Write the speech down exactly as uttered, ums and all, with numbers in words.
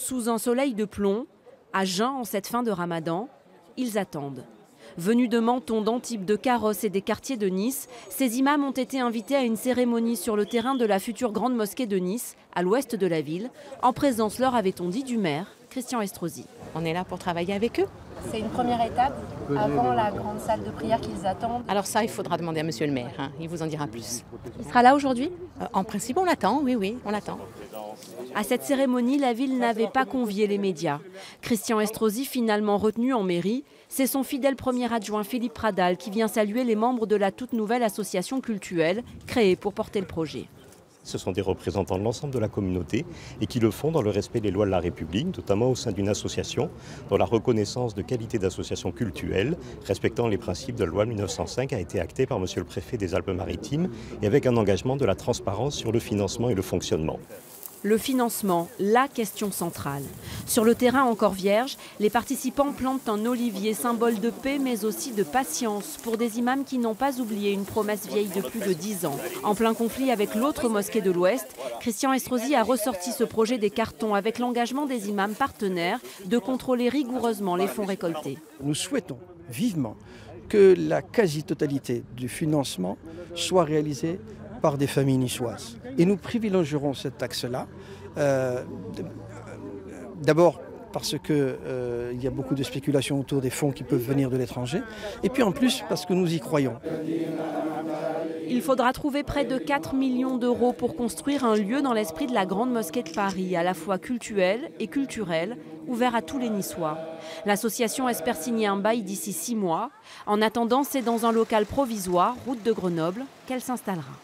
Sous un soleil de plomb, à jeun en cette fin de Ramadan, ils attendent. Venus de Menton, d'Antibes, de Carrosse et des quartiers de Nice, ces imams ont été invités à une cérémonie sur le terrain de la future grande mosquée de Nice, à l'ouest de la ville, en présence, leur avait-on dit, du maire, Christian Estrosi. On est là pour travailler avec eux. C'est une première étape avant la grande salle de prière qu'ils attendent. Alors ça, il faudra demander à monsieur le maire, hein. Il vous en dira plus. Il sera là aujourd'hui ? euh, En principe, on l'attend, oui, oui, on l'attend. À cette cérémonie, la ville n'avait pas convié les médias. Christian Estrosi, finalement retenu en mairie, c'est son fidèle premier adjoint Philippe Pradal qui vient saluer les membres de la toute nouvelle association cultuelle créée pour porter le projet. Ce sont des représentants de l'ensemble de la communauté et qui le font dans le respect des lois de la République, notamment au sein d'une association dont la reconnaissance de qualité d'association cultuelle, respectant les principes de la loi de mille neuf cent cinq, a été actée par monsieur le préfet des Alpes-Maritimes et avec un engagement de la transparence sur le financement et le fonctionnement. Le financement, la question centrale. Sur le terrain encore vierge, les participants plantent un olivier, symbole de paix mais aussi de patience, pour des imams qui n'ont pas oublié une promesse vieille de plus de dix ans. En plein conflit avec l'autre mosquée de l'Ouest, Christian Estrosi a ressorti ce projet des cartons avec l'engagement des imams partenaires de contrôler rigoureusement les fonds récoltés. Nous souhaitons vivement que la quasi-totalité du financement soit réalisée par des familles niçoises. Et nous privilégierons cet axe-là, euh, d'abord parce qu'il euh, y a beaucoup de spéculation autour des fonds qui peuvent venir de l'étranger, et puis en plus parce que nous y croyons. Il faudra trouver près de quatre millions d'euros pour construire un lieu dans l'esprit de la Grande Mosquée de Paris, à la fois cultuel et culturel, ouvert à tous les Niçois. L'association espère signer un bail d'ici six mois. En attendant, c'est dans un local provisoire, route de Grenoble, qu'elle s'installera.